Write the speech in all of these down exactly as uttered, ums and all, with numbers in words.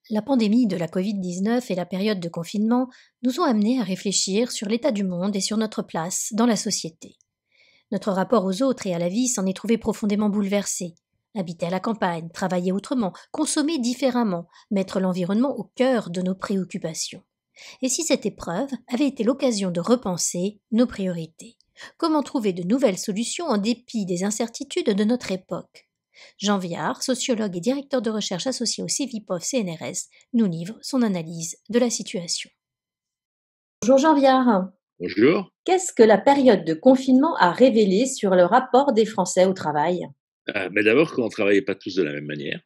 La pandémie de la covid dix-neuf et la période de confinement nous ont amenés à réfléchir sur l'état du monde et sur notre place dans la société. Notre rapport aux autres et à la vie s'en est trouvé profondément bouleversé. Habiter à la campagne, travailler autrement, consommer différemment, mettre l'environnement au cœur de nos préoccupations. Et si cette épreuve avait été l'occasion de repenser nos priorités? Comment trouver de nouvelles solutions en dépit des incertitudes de notre époque? Jean Viard, sociologue et directeur de recherche associé au Cevipof C N R S, nous livre son analyse de la situation. Bonjour Jean Viard. Bonjour. Qu'est-ce que la période de confinement a révélé sur le rapport des Français au travail? Ah, mais d'abord qu'on ne travaillait pas tous de la même manière,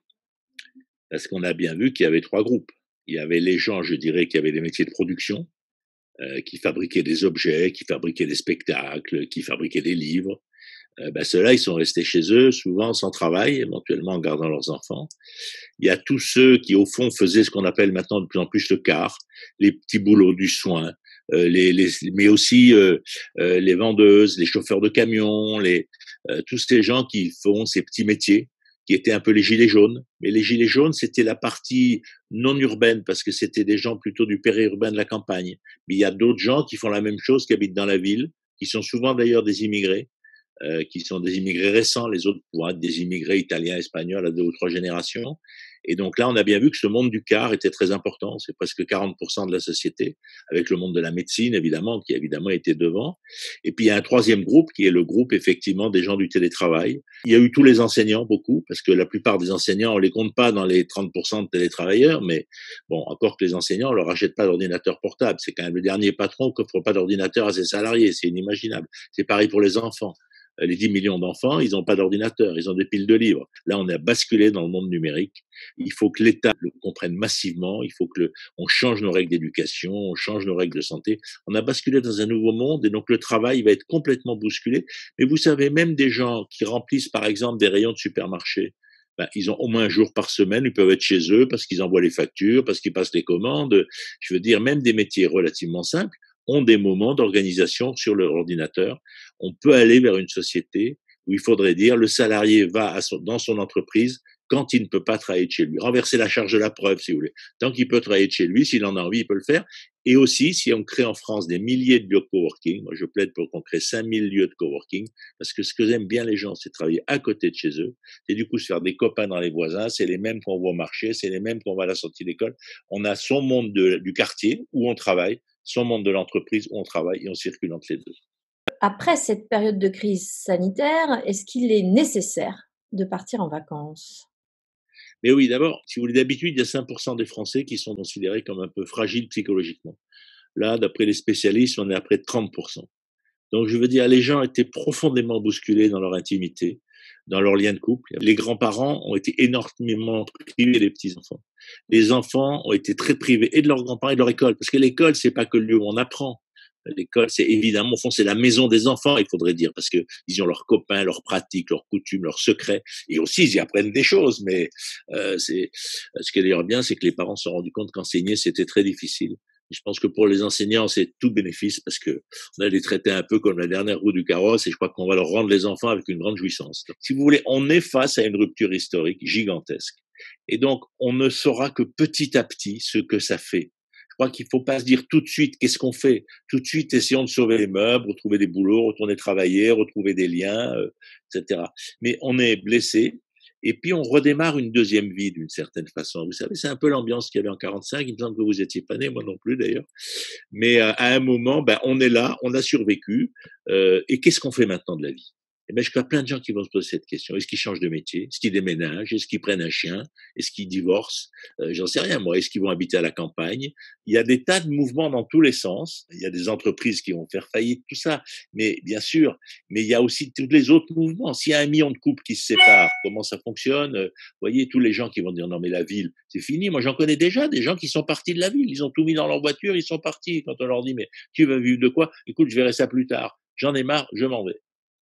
parce qu'on a bien vu qu'il y avait trois groupes. Il y avait les gens, je dirais, qui avaient des métiers de production, euh, qui fabriquaient des objets, qui fabriquaient des spectacles, qui fabriquaient des livres. Euh, ben, ceux-là, ils sont restés chez eux, souvent sans travail, éventuellement en gardant leurs enfants. Il y a tous ceux qui, au fond, faisaient ce qu'on appelle maintenant de plus en plus le quart, les petits boulots du soin, euh, les, les, mais aussi euh, euh, les vendeuses, les chauffeurs de camions, les, euh, tous ces gens qui font ces petits métiers, qui étaient un peu les gilets jaunes. Mais les gilets jaunes, c'était la partie non urbaine, parce que c'était des gens plutôt du périurbain de la campagne. Mais il y a d'autres gens qui font la même chose, qui habitent dans la ville, qui sont souvent d'ailleurs des immigrés, Euh, qui sont des immigrés récents, les autres pourraient être des immigrés italiens, espagnols à deux ou trois générations. Et donc là, on a bien vu que ce monde du quart était très important. C'est presque quarante pour cent de la société, avec le monde de la médecine, évidemment, qui évidemment était devant. Et puis, il y a un troisième groupe qui est le groupe, effectivement, des gens du télétravail. Il y a eu tous les enseignants, beaucoup, parce que la plupart des enseignants, on les compte pas dans les trente pour cent de télétravailleurs, mais bon, encore que les enseignants, on leur achète pas d'ordinateur portable. C'est quand même le dernier patron qui offre pas d'ordinateur à ses salariés. C'est inimaginable. C'est pareil pour les enfants. Les dix millions d'enfants, ils n'ont pas d'ordinateur, ils ont des piles de livres. Là, on a basculé dans le monde numérique. Il faut que l'État le comprenne massivement. Il faut que le, on change nos règles d'éducation, on change nos règles de santé. On a basculé dans un nouveau monde et donc le travail va être complètement bousculé. Mais vous savez, même des gens qui remplissent, par exemple, des rayons de supermarché, ben, ils ont au moins un jour par semaine, ils peuvent être chez eux parce qu'ils envoient les factures, parce qu'ils passent les commandes. Je veux dire, même des métiers relativement simples ont des moments d'organisation sur leur ordinateur. On peut aller vers une société où il faudrait dire le salarié va à son, dans son entreprise quand il ne peut pas travailler de chez lui. Renverser la charge de la preuve, si vous voulez. Tant qu'il peut travailler de chez lui, s'il en a envie, il peut le faire. Et aussi, si on crée en France des milliers de lieux de coworking, moi je plaide pour qu'on crée cinq mille lieux de coworking, parce que ce que aiment bien les gens, c'est travailler à côté de chez eux, c'est du coup se faire des copains dans les voisins, c'est les mêmes qu'on voit au marché, c'est les mêmes qu'on voit à la sortie d'école. On a son monde de, du quartier où on travaille, son monde de l'entreprise où on travaille et on circule entre les deux. Après cette période de crise sanitaire, est-ce qu'il est nécessaire de partir en vacances? Mais oui, d'abord, si vous voulez, d'habitude, il y a cinq pour cent des Français qui sont considérés comme un peu fragiles psychologiquement. Là, d'après les spécialistes, on est à près de trente pour cent. Donc, je veux dire, les gens étaient profondément bousculés dans leur intimité, dans leur lien de couple. Les grands-parents ont été énormément privés des petits-enfants. Les enfants ont été très privés et de leurs grands-parents et de leur école. Parce que l'école, c'est pas que le lieu où on apprend. L'école, c'est évidemment, au fond, c'est la maison des enfants, il faudrait dire, parce que ils ont leurs copains, leurs pratiques, leurs coutumes, leurs secrets, et aussi ils y apprennent des choses. Mais euh, c'est ce qui est d'ailleurs bien, c'est que les parents se sont rendus compte qu'enseigner c'était très difficile. Et je pense que pour les enseignants, c'est tout bénéfice parce que on a les traités un peu comme la dernière roue du carrosse, et je crois qu'on va leur rendre les enfants avec une grande jouissance. Si vous voulez, on est face à une rupture historique gigantesque, et donc on ne saura que petit à petit ce que ça fait. Je crois qu'il ne faut pas se dire tout de suite qu'est-ce qu'on fait. Tout de suite, essayons de sauver les meubles, retrouver des boulots, retourner travailler, retrouver des liens, euh, et cetera. Mais on est blessé, et puis on redémarre une deuxième vie d'une certaine façon. Vous savez, c'est un peu l'ambiance qu'il y avait en quarante-cinq. Il me semble que vous étiez pas né, moi non plus d'ailleurs. Mais euh, à un moment, ben, on est là, on a survécu, euh, et qu'est-ce qu'on fait maintenant de la vie? Eh ben, je crois plein de gens qui vont se poser cette question. Est-ce qu'ils changent de métier? Est-ce qu'ils déménagent? Est-ce qu'ils prennent un chien? Est-ce qu'ils divorcent? euh, J'en sais rien, moi. Est-ce qu'ils vont habiter à la campagne? Il y a des tas de mouvements dans tous les sens. Il y a des entreprises qui vont faire faillite, tout ça. Mais bien sûr, mais il y a aussi tous les autres mouvements. S'il y a un million de couples qui se séparent, comment ça fonctionne? Vous voyez, tous les gens qui vont dire non mais la ville, c'est fini. Moi, j'en connais déjà des gens qui sont partis de la ville. Ils ont tout mis dans leur voiture, ils sont partis. Quand on leur dit mais tu vas vivre de quoi? Écoute, je verrai ça plus tard. J'en ai marre, je m'en vais.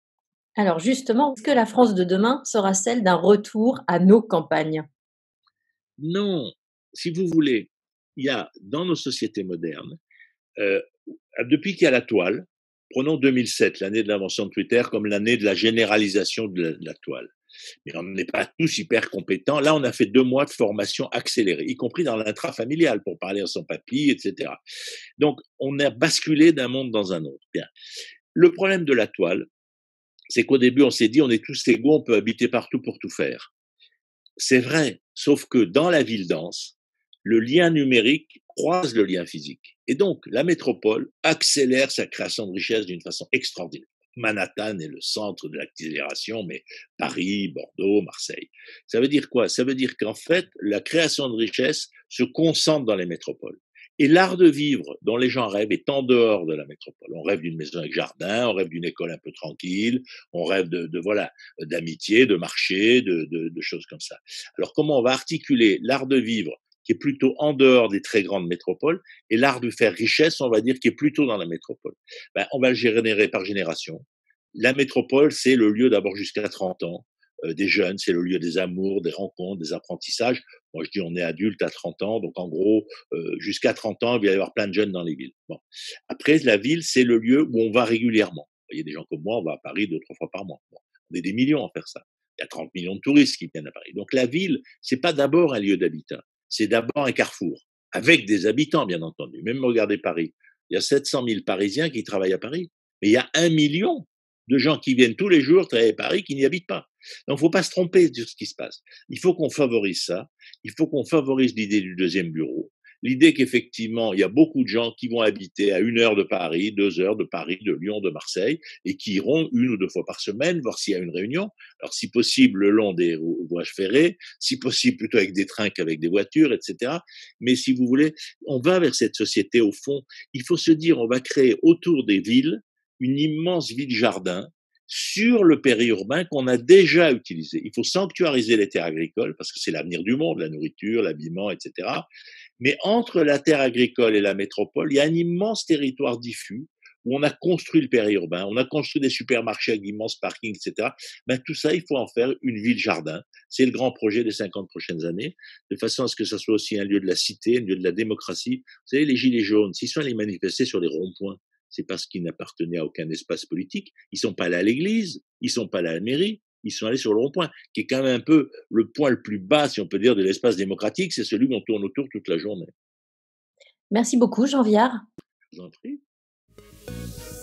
Alors justement, est-ce que la France de demain sera celle d'un retour à nos campagnes? Non, si vous voulez, il y a dans nos sociétés modernes, euh, depuis qu'il y a la toile, prenons deux mille sept, l'année de l'invention de Twitter, comme l'année de la généralisation de la, de la toile. Mais on n'est pas tous hyper compétents. Là, on a fait deux mois de formation accélérée, y compris dans l'intrafamilial, pour parler à son papy, et cetera. Donc, on a basculé d'un monde dans un autre. Bien. Le problème de la toile, c'est qu'au début, on s'est dit, on est tous égaux, on peut habiter partout pour tout faire. C'est vrai, sauf que dans la ville dense, le lien numérique croise le lien physique. Et donc, la métropole accélère sa création de richesse d'une façon extraordinaire. Manhattan est le centre de l'accélération, mais Paris, Bordeaux, Marseille. Ça veut dire quoi? Ça veut dire qu'en fait, la création de richesse se concentre dans les métropoles. Et l'art de vivre dont les gens rêvent est en dehors de la métropole. On rêve d'une maison avec jardin, on rêve d'une école un peu tranquille, on rêve de, de voilà, d'amitié, de marché, de, de, de choses comme ça. Alors, comment on va articuler l'art de vivre qui est plutôt en dehors des très grandes métropoles, et l'art de faire richesse, on va dire, qui est plutôt dans la métropole? Ben, on va le générer par génération. La métropole, c'est le lieu d'abord jusqu'à trente ans, euh, des jeunes, c'est le lieu des amours, des rencontres, des apprentissages. Moi, je dis, on est adulte à trente ans, donc en gros, euh, jusqu'à trente ans, il va y avoir plein de jeunes dans les villes. Bon. Après, la ville, c'est le lieu où on va régulièrement. Il y a des gens comme moi, on va à Paris deux, trois fois par mois. Bon. On est des millions à faire ça. Il y a trente millions de touristes qui viennent à Paris. Donc la ville, c'est pas d'abord un lieu d'habitat, c'est d'abord un carrefour, avec des habitants, bien entendu. Même regardez Paris. Il y a sept cent mille Parisiens qui travaillent à Paris. Mais il y a un million de gens qui viennent tous les jours travailler à Paris qui n'y habitent pas. Donc, il ne faut pas se tromper de ce qui se passe. Il faut qu'on favorise ça. Il faut qu'on favorise l'idée du deuxième bureau. L'idée qu'effectivement, il y a beaucoup de gens qui vont habiter à une heure de Paris, deux heures de Paris, de Lyon, de Marseille, et qui iront une ou deux fois par semaine, voir s'il y a une réunion. Alors, si possible, le long des voies ferrées, si possible, plutôt avec des trains qu'avec des voitures, et cetera. Mais si vous voulez, on va vers cette société, au fond. Il faut se dire, on va créer autour des villes une immense ville-jardin sur le périurbain qu'on a déjà utilisé. Il faut sanctuariser les terres agricoles parce que c'est l'avenir du monde, la nourriture, l'habillement, et cetera. Mais entre la terre agricole et la métropole, il y a un immense territoire diffus où on a construit le périurbain, on a construit des supermarchés avec d'immenses parkings, et cetera. Ben, tout ça, il faut en faire une ville-jardin. C'est le grand projet des cinquante prochaines années, de façon à ce que ça soit aussi un lieu de la cité, un lieu de la démocratie. Vous savez, les gilets jaunes, s'ils sont allés manifester sur les ronds-points, c'est parce qu'ils n'appartenaient à aucun espace politique. Ils sont pas allés à l'église, ils sont pas allés à la mairie, ils sont allés sur le rond-point, qui est quand même un peu le point le plus bas, si on peut dire, de l'espace démocratique, c'est celui où on tourne autour toute la journée. Merci beaucoup, Jean Viard. Je vous en prie.